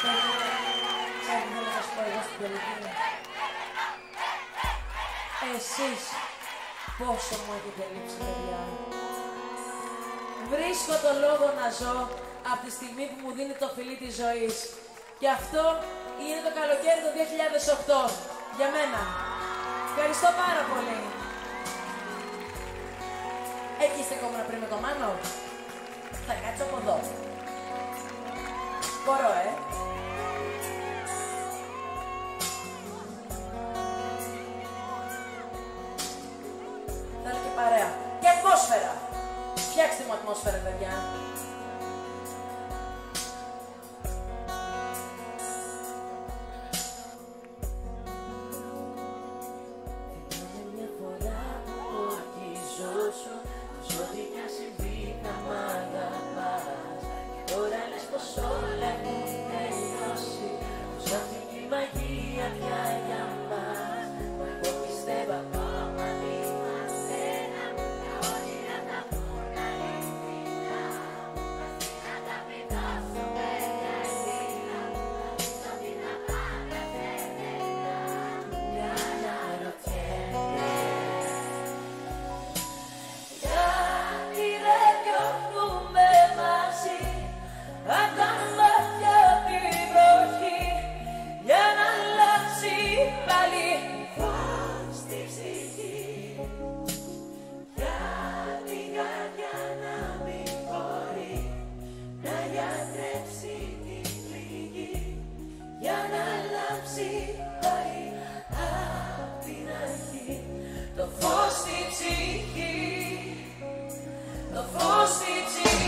Ξέρετε, θέλω να σας πω εγώ στην τελική. Εσείς πόσο μου έχετε λείψει, παιδιά. Βρίσκω το λόγο να ζω από τη στιγμή που μου δίνει το φιλί της ζωής. Και αυτό είναι το καλοκαίρι του 2008. Για μένα. Ευχαριστώ πάρα πολύ. Εκεί είστε ακόμα πριν με το Μάνο. Θα κάτσω από εδώ. Μπορώ, Θέλω και παρέα. Και ατμόσφαιρα. Φτιάξτε μου ατμόσφαιρα, παιδιά. Μια φορά που ορκιζόσου, ό,τι κι αν συμβεί να μ' αγαπάς. Και τώρα λες πως όλα έχουν τελειώσει, πως αυτή η μαγεία πια για μας. Μα εγώ πιστεύω ακόμα είμαστε ένα, τα όνειρα τα πουν αληθινά. Αυτή να τα μην δώσουμε μια ελπίδα, νομίζω ότι να πάντα θεμενά. Για να ρωτιέμαι γιατί δεν νιώθουμε μαζί, απ' τα μάτια την βροχή, για να αλλάξει πάλι φως στη ψυχή. Για την καρδιά να μην μπορεί να γιατρέψει την πληγή, για να αλλάξει πάλι απ' την αρχή. Το φως στη ψυχή, το φως στη ψυχή.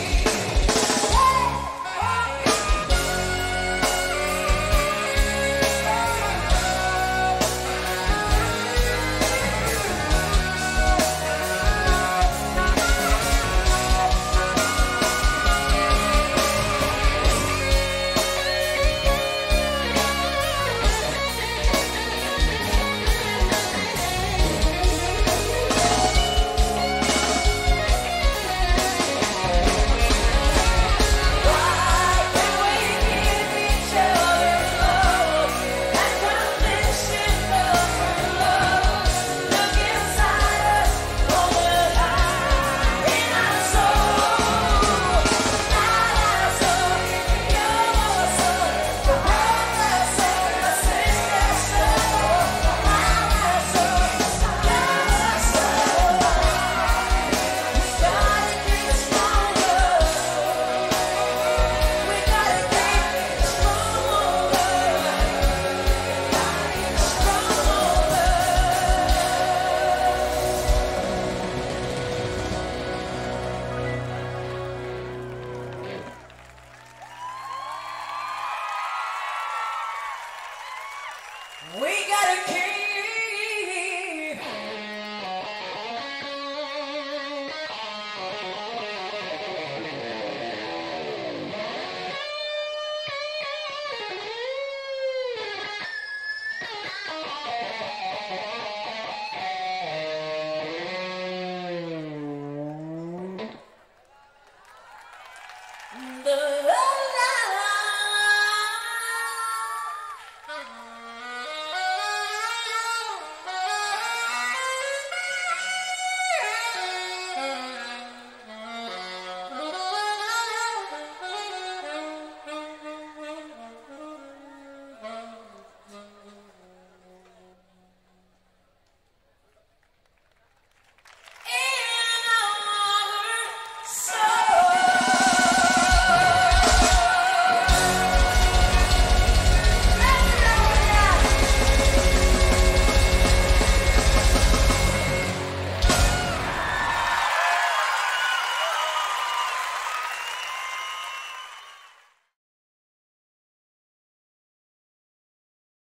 We gotta keep the